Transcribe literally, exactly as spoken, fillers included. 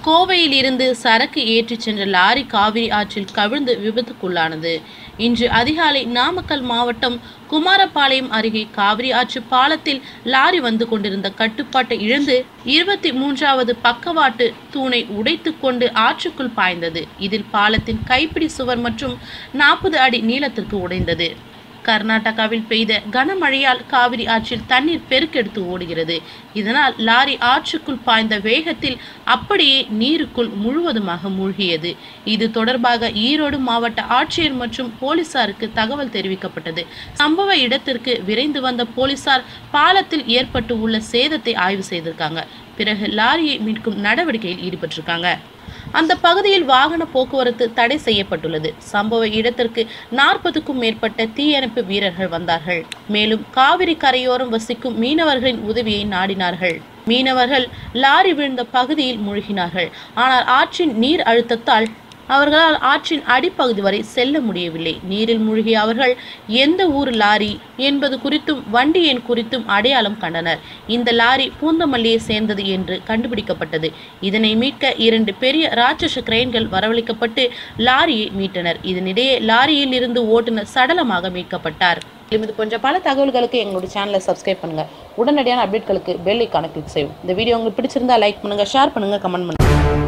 கோவையில் இருந்து சரக்கு ஏற்றிச் சென்ற லாரி காவிரி ஆற்றில் கவிழ்ந்து விபத்துக்குள்ளானது. இன்று அதிகாலை நாமக்கல் மாவட்டம் குமாரபாளையம் அருகே காவிரி ஆற்று பாலத்தில் லாரி வந்து கொண்டிருந்த கட்டுப்பாட்டை இழந்து இருபத்தி மூன்றாவது பக்கவாட்டு தூணை உடைத்துக் கொண்டு ஆற்றுக்குள் பாய்ந்தது. இதில் பாலத்தின் கைப்பிடி சுவர் மற்றும் நாற்பது அடி நீளத்திற்கு உடைந்தது. கர்நாடகாவில் பெய்த கனமழையால் காவிரி ஆற்றில் தண்ணீர் பெருக்கெடுத்து ஓடுகிறது. இதனால் லாரி ஆற்றுக்குள் பாய்ந்த வேகத்தில் அப்படியே நீருக்குள் முழுவதுமாக மூழ்கியது. இது தொடர்பாக ஈரோடு மாவட்ட ஆட்சியர் மற்றும் போலீசாருக்கு தகவல் தெரிவிக்கப்பட்டது. சம்பவ இடத்திற்கு விரைந்து வந்த போலீசார் பாலத்தில் ஏற்பட்டு உள்ள சேதத்தை ஆய்வு செய்திருக்காங்க. பிறகு லாரியை மீட்கும் நடவடிக்கையில் ஈடுபட்டிருக்காங்க. அந்த பகுதியில் வாகன போக்குவரத்து தடை செய்யப்பட்டுள்ளது. சம்பவ இடத்திற்கு நாற்பதுக்கும் மேற்பட்ட தீயணைப்பு வீரர்கள் வந்தார்கள். மேலும் காவிரி கரையோரம் வசிக்கும் மீனவர்களின் உதவியை நாடினார்கள். மீனவர்கள் லாரி விழுந்த பகுதியில் மூழ்கினார்கள். ஆனால் ஆற்றின் நீர் அழுத்தத்தால் அவர்களால் ஆற்றின் அடிப்பகுதி வரை செல்ல முடியவில்லை. நீரில் மூழ்கிய அவர்கள் எந்த ஊர் லாரி என்பது குறித்தும் வண்டி எண் குறித்தும் அடையாளம் கண்டனர். இந்த லாரி பூந்தமல்லியை சேர்ந்தது என்று கண்டுபிடிக்கப்பட்டது. இதனை மீட்க இரண்டு பெரிய ராட்சச கிரெயின்கள் வரவழைக்கப்பட்டு லாரியை மீட்டனர். இதனிடையே லாரியில் இருந்து ஓட்டுநர் சடலமாக மீட்கப்பட்டார். இது போன்ற பல தகவல்களுக்கு எங்களுடைய சேனலை சப்ஸ்கிரைப் பண்ணுங்க. உடனடியான அப்டேட்களுக்கு பெல் ஐகானை கிளிக் செய்யும். இந்த வீடியோ உங்களுக்கு பிடிச்சிருந்தா லைக் பண்ணுங்க, ஷேர் பண்ணுங்க, கமெண்ட் பண்ணுங்க.